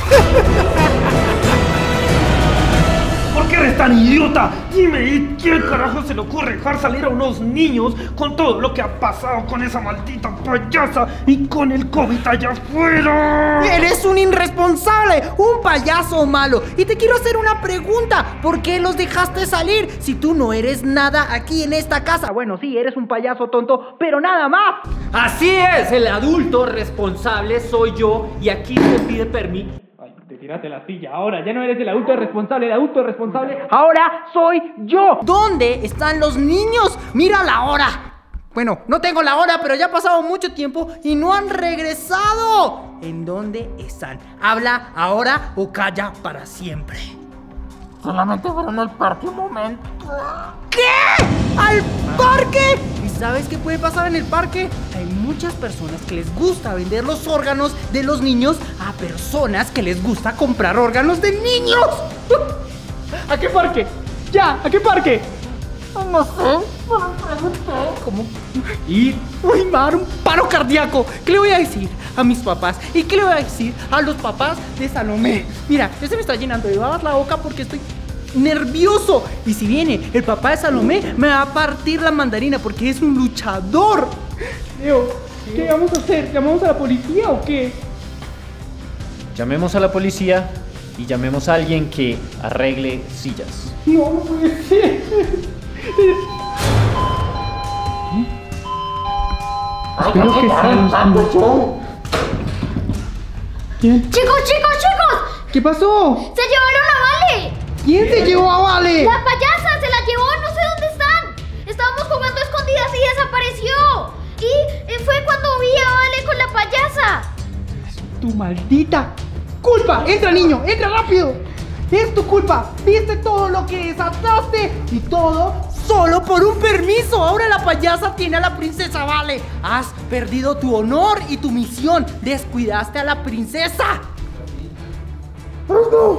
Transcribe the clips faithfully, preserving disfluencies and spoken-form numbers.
¿Por qué eres tan idiota? Dime, ¿quién carajo se le ocurre dejar salir a unos niños con todo lo que ha pasado con esa maldita payasa y con el COVID allá afuera? Eres un irresponsable, un payaso malo. Y te quiero hacer una pregunta. ¿Por qué los dejaste salir si tú no eres nada aquí en esta casa? Bueno, sí, eres un payaso tonto, pero nada más. Así es, el adulto responsable soy yo y aquí se pide permiso. Te tiraste la silla, ahora ya no eres el adulto responsable, el adulto responsable ahora soy yo. ¿Dónde están los niños? Mira la hora. Bueno, no tengo la hora, pero ya ha pasado mucho tiempo y no han regresado. ¿En dónde están? Habla ahora o calla para siempre. Solamente fueron al parque un momento. ¿Qué? ¿Al parque? ¿Y sabes qué puede pasar en el parque? Hay muchas personas que les gusta vender los órganos de los niños a personas que les gusta comprar órganos de niños. ¿A qué parque? ¡Ya! ¿A qué parque? No sé, no me pregunté. ¿Cómo? Y... ¡Uy, me va a dar un paro cardíaco! ¿Qué le voy a decir a mis papás? ¿Y qué le voy a decir a los papás de Salomé? Mira, ya se me está llenando de babas la boca porque estoy nervioso. Y si viene el papá de Salomé, me va a partir la mandarina porque es un luchador. Leo, ¿qué vamos a hacer? ¿Llamamos a la policía o qué? Llamemos a la policía y llamemos a alguien que arregle sillas. No, no puede ser. Espero que sea ¿Quién? Chicos, chicos, chicos. ¿Qué pasó? Se llevaron a Vale. ¿Quién se llevó a Vale? La payasa se la llevó, no sé dónde están. Estábamos jugando a escondidas y desapareció. Y eh, fue cuando vi a Vale con la payasa. Tu maldita culpa. Entra, niño, entra rápido. Es tu culpa. Viste todo lo que desataste y todo solo por un permiso. Ahora la payasa tiene a la princesa Vale. Has perdido tu honor y tu misión. Descuidaste a la princesa. ¡Oh, no!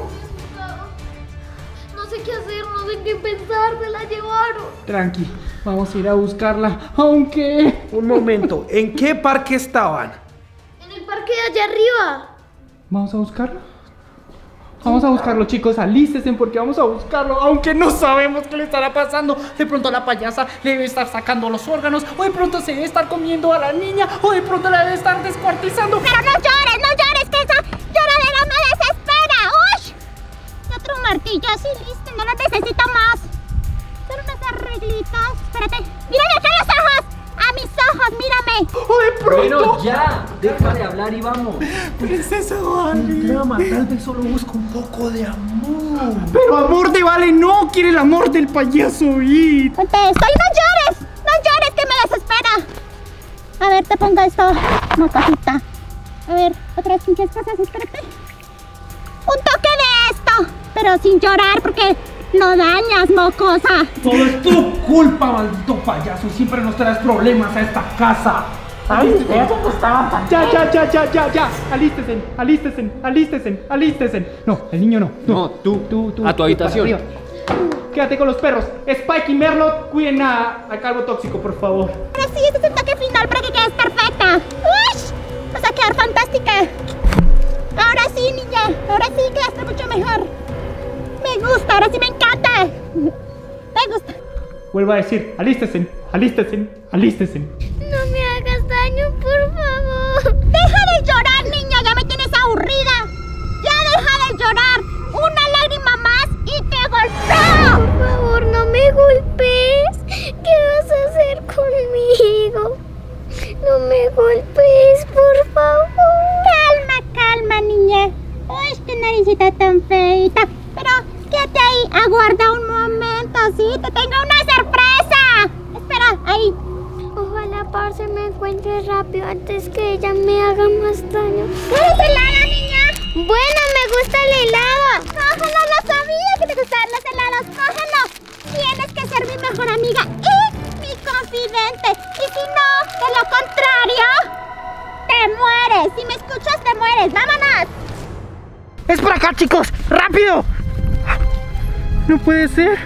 No sé qué hacer, no sé qué pensar. Se la llevaron. Tranqui, vamos a ir a buscarla. Aunque... Un momento, ¿en qué parque estaban? En el parque de allá arriba. ¿Vamos a buscarlo? Vamos a buscarlo, chicos, alístense porque vamos a buscarlo. Aunque no sabemos qué le estará pasando. De pronto la payasa le debe estar sacando los órganos, o de pronto se debe estar comiendo a la niña, o de pronto la debe estar descuartizando. Pero no llores, no llores, que esa lloradera me desespera. ¡Uy! Otro martillo así, listo, no lo necesito más. Son unas arreglitas. Espérate, mírame acá los ojos. A mis ojos, mírame. ¡Oh, de pronto! Bueno, ya, deja de hablar y vamos. Princesa Vale. Un drama, tal vez solo busca un poco de amor. Pero amor de Vale no, quiere el amor del payaso It. Contesto, y no llores, no llores, que me desespera. A ver, te pongo esto, mocosita. A ver, otras pinches cosas, espérate. Un toque de esto, pero sin llorar porque no dañas, mocosa. Todo es tu culpa, maldito payaso. Siempre nos traes problemas a esta casa. ¿Sabes ustedes dónde estaban tan Ya, ya, ya, ya, ya, ya. Alístesen, alístesen, alístesen, alístesen. No, el niño no. No, tú, tú, tú. a tu habitación. Arriba. Quédate con los perros. Spike y Merlot, cuiden a, a Calvo Tóxico, por favor. Ahora sí, este es el toque final para que quedes perfecta. ¡Uy! Vas a quedar fantástica. Ahora sí, niña. Ahora sí quedaste mucho mejor. Me gusta, ahora sí me encanta. Me gusta. Vuelvo a decir, alístesen, alístesen, alístesen. No me hagas daño, por favor. Deja de llorar, niña, ya me tienes aburrida. Ya deja de llorar. Una lágrima más y te golpeo. Por favor, no me golpees. ¿Qué vas a hacer conmigo? No me golpees, por favor. Calma, calma, niña. Uy, qué naricita tan feita. Pero quédate ahí, aguarda un momento, ¿sí? Te tengo una sorpresa. Espera, ahí. Ojalá Parce me encuentre rápido antes que ella me haga más daño. ¿Quieres helado, niña? Bueno, me gusta el helado. Cógelo, lo sabía que te gustaban los helados. Cógelo. Tienes que ser mi mejor amiga y mi confidente. Y si no, de lo contrario, te mueres. Si me escuchas, te mueres. ¡Vámonos! ¡Es por acá, chicos! ¡Rápido! No puede ser.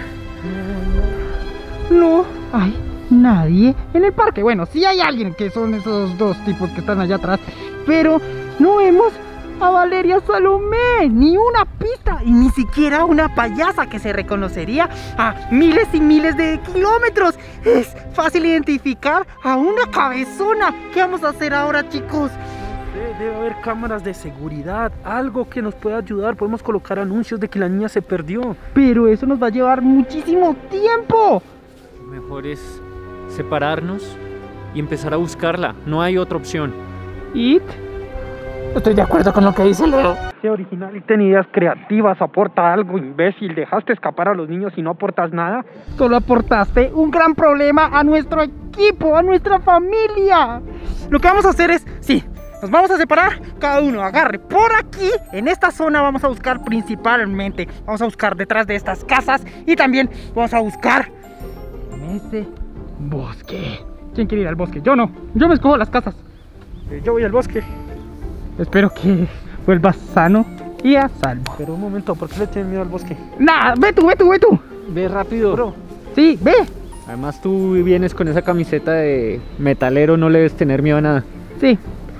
No hay nadie en el parque. Bueno, sí hay alguien, que son esos dos tipos que están allá atrás, pero no vemos a Valeria Salomé, ni una pista y ni siquiera una payasa que se reconocería a miles y miles de kilómetros. Es fácil identificar a una cabezona. ¿Qué vamos a hacer ahora, chicos? Debe haber cámaras de seguridad, algo que nos pueda ayudar. Podemos colocar anuncios de que la niña se perdió. Pero eso nos va a llevar muchísimo tiempo. Mejor es separarnos y empezar a buscarla. No hay otra opción. ¿It? Estoy de acuerdo con lo que dice Leo. Sea original y ten ideas creativas. Aporta algo, imbécil. Dejaste escapar a los niños y no aportas nada. Solo aportaste un gran problema a nuestro equipo, a nuestra familia. Lo que vamos a hacer es, sí, nos vamos a separar. Cada uno agarre por aquí. En esta zona vamos a buscar principalmente. Vamos a buscar detrás de estas casas. Y también vamos a buscar en ese bosque. ¿Quién quiere ir al bosque? Yo no. Yo me escojo las casas. Eh, yo voy al bosque. Espero que vuelvas sano y a salvo. Pero un momento, ¿por qué le tienes miedo al bosque? Nah, ve tú, ve tú, ve tú. Ve rápido. Bro. Sí, ve. Además tú vienes con esa camiseta de metalero, no le debes tener miedo a nada. Sí.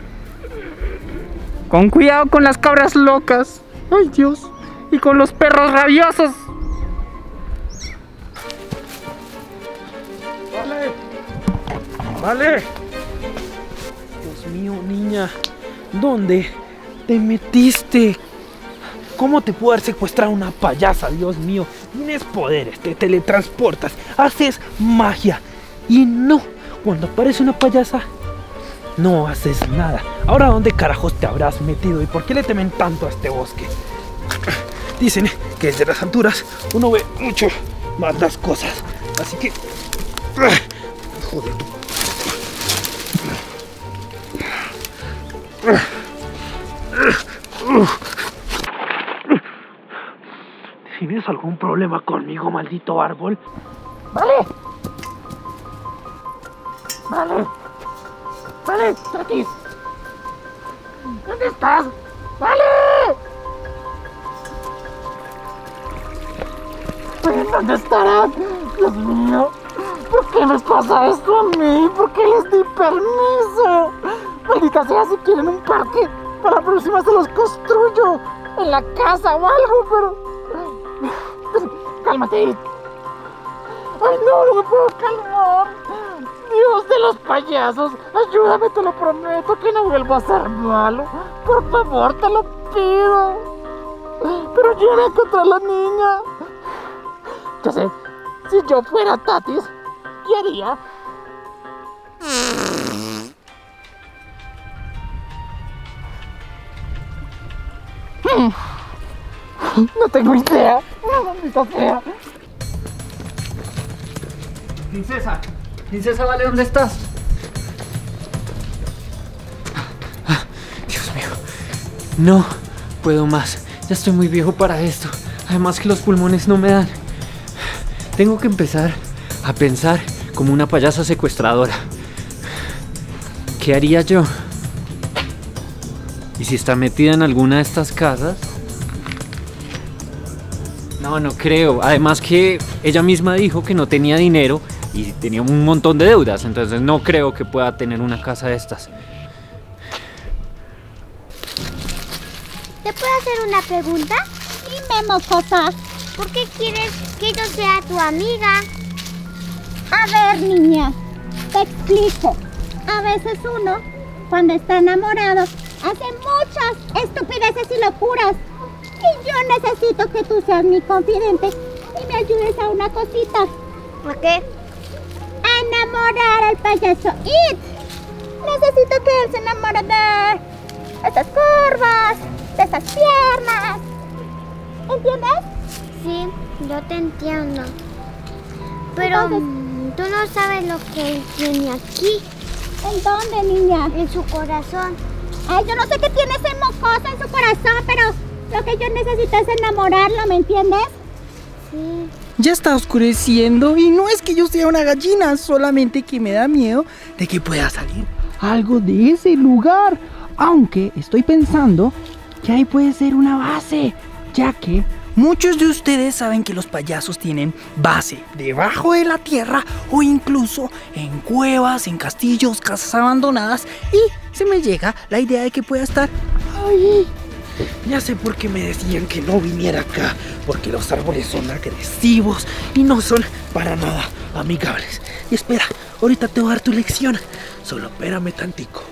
Con cuidado con las cabras locas. Ay, Dios. Y con los perros rabiosos. Vale. Vale. Dios mío, niña. ¿Dónde te metiste? ¿Cómo te pudo haber secuestrado una payasa? Dios mío, tienes poderes, te teletransportas, haces magia. Y no, cuando aparece una payasa, no haces nada. Ahora, ¿dónde carajos te habrás metido? ¿Y por qué le temen tanto a este bosque? Dicen que desde las alturas uno ve mucho más las cosas. Así que... Joder. ¿Tienes algún problema conmigo, maldito árbol? Vale. Vale. Vale, Tatis. ¿Dónde estás? Vale. ¿Dónde estarás? Dios mío. ¿Por qué me pasa esto a mí? ¿Por qué les di permiso? Maldita sea, si quieren un parque, para la próxima se los construyo en la casa o algo, pero... Cálmate. Ay, no, no me puedo calmar. Dios de los payasos, ayúdame, te lo prometo, que no vuelva a ser malo. Por favor, te lo pido. Pero yo voy a encontrar a la niña. Ya sé, si yo fuera Tatis, ¿qué haría? No tengo idea. Maldita sea. Princesa, princesa, Vale, ¿dónde estás? Dios mío, no puedo más. Ya estoy muy viejo para esto. Además que los pulmones no me dan. Tengo que empezar a pensar como una payasa secuestradora. ¿Qué haría yo? ¿Y si está metida en alguna de estas casas? No, no creo. Además que ella misma dijo que no tenía dinero y tenía un montón de deudas. Entonces no creo que pueda tener una casa de estas. ¿Te puedo hacer una pregunta? Dime, mocosa. ¿Por qué quieres que yo sea tu amiga? A ver, niña, te explico. A veces uno, cuando está enamorado, hace muchas estupideces y locuras. Y yo necesito que tú seas mi confidente y me ayudes a una cosita. ¿A qué? A enamorar al payaso It. Necesito que él se enamore de estas curvas, de estas piernas. ¿Entiendes? Sí, yo te entiendo. Pero Entonces, tú no sabes lo que él tiene aquí, ¿en dónde, niña? en su corazón. Ay, yo no sé qué tiene ese mocoso en su corazón, pero lo que yo necesito es enamorarlo, ¿me entiendes? Sí. Ya está oscureciendo y no es que yo sea una gallina, solamente que me da miedo de que pueda salir algo de ese lugar. Aunque estoy pensando que ahí puede ser una base, ya que muchos de ustedes saben que los payasos tienen base debajo de la tierra o incluso en cuevas, en castillos, casas abandonadas, y se me llega la idea de que pueda estar ahí Ya sé por qué me decían que no viniera acá, porque los árboles son agresivos y no son para nada amigables. Y espera, ahorita te voy a dar tu lección. Solo espérame tantico.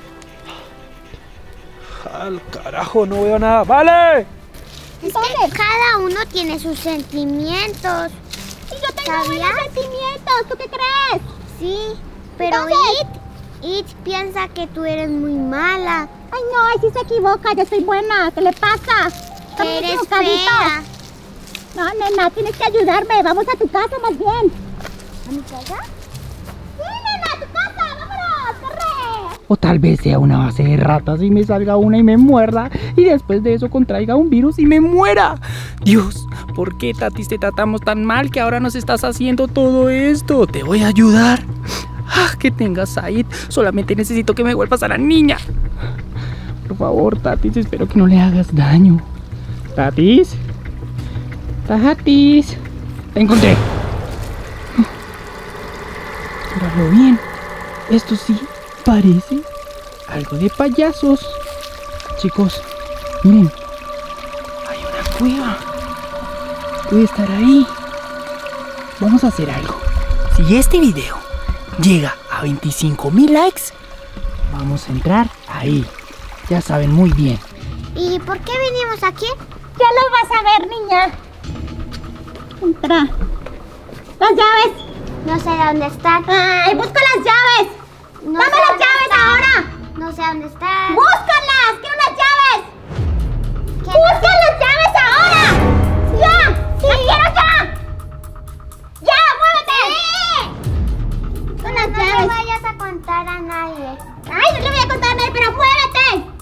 Al carajo, no veo nada. ¡Vale! Es que cada uno tiene sus sentimientos. Y yo tengo ¿Sabías? buenos sentimientos, ¿tú qué crees? Sí, pero Entonces- It, It piensa que tú eres muy mala, Ay, no, ahí sí se equivoca, yo soy buena, ¿qué le pasa? Estamos que eres equivocaditos. fea. No, nena, tienes que ayudarme, vamos a tu casa más bien. ¿A mi casa? Sí, nena, a tu casa, vámonos, corre. O tal vez sea una base de ratas y me salga una y me muerda, y después de eso contraiga un virus y me muera. Dios, ¿por qué, Tatis, te tratamos tan mal que ahora nos estás haciendo todo esto? Te voy a ayudar. Ah, que tengas Said, solamente necesito que me vuelvas a la niña. Por favor, Tatis, espero que no le hagas daño. Tatis, Tatis, te encontré. Míralo bien, esto sí parece algo de payasos. Chicos, miren, hay una cueva. Puede estar ahí. Vamos a hacer algo. Si este video llega a veinticinco mil likes, vamos a entrar ahí. Ya saben muy bien. ¿Y por qué vinimos aquí? Ya lo vas a ver, niña. Entra. Las llaves. No sé dónde están. Ay, busca las llaves. No Dame sé las dónde llaves están. ahora. No sé dónde están. Búscalas, quiero las llaves. ¿Qué? ¡Busca las llaves ahora! ¡Ya! ¡Las quiero ya! ¡Ya, muévete! Con las No le llaves. vayas a contar a nadie. Ay, no le voy a contar a nadie, pero muévete.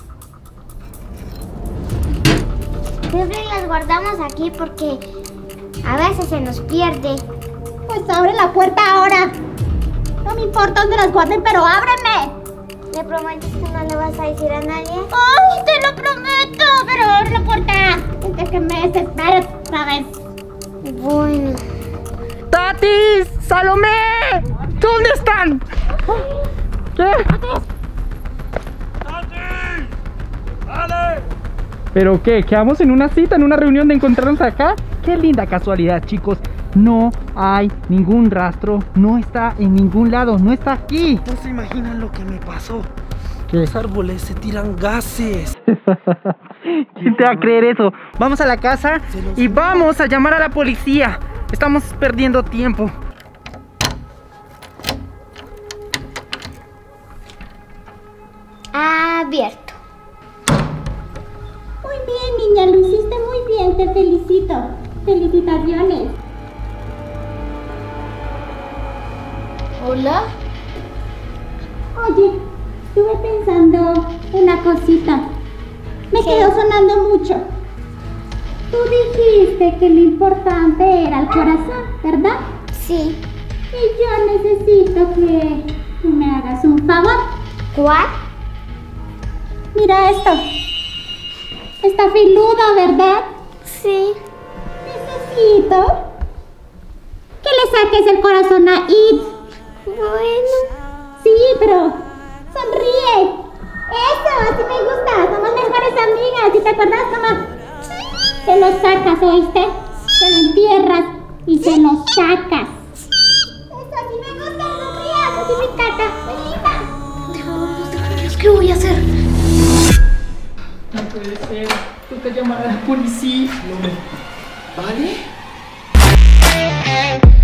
Siempre las guardamos aquí porque a veces se nos pierde. Pues abre la puerta ahora. No me importa dónde las guarden, pero ábreme. ¿Me prometes que no le vas a decir a nadie? Ay, te lo prometo, pero abre la puerta antes que me desespere otra vez. Bueno. ¡Tatis! ¡Salomé! ¿Dónde están? ¿Qué? ¿Pero qué? ¿Quedamos en una cita, en una reunión de encontrarnos acá? ¡Qué linda casualidad, chicos! No hay ningún rastro, no está en ningún lado, no está aquí. No se imaginan lo que me pasó. ¿Qué? Los árboles se tiran gases. ¿Quién te va a creer eso? Vamos a la casa y vamos a llamar a la policía. Estamos perdiendo tiempo. Abierto. Muy bien, niña, lo hiciste muy bien, te felicito. Felicitaciones. Hola. Oye, estuve pensando una cosita. Me quedó sonando mucho. Tú dijiste que lo importante era el corazón, ¿verdad? Sí. Y yo necesito que tú me hagas un favor. ¿Cuál? Mira esto. Está filudo, ¿verdad? Sí. Necesito que le saques el corazón a It. Bueno. Sí, pero sonríe. Eso, así me gusta. Somos mejores amigas. ¿Sí te acuerdas, mamá? Se lo sacas, ¿oíste? Se lo entierras y se lo sacas. Eso, así me gusta. Sonrías, así me encanta. Linda. ¿Qué voy a hacer? No puede ser. Toca llamar a la policía. ¿Vale?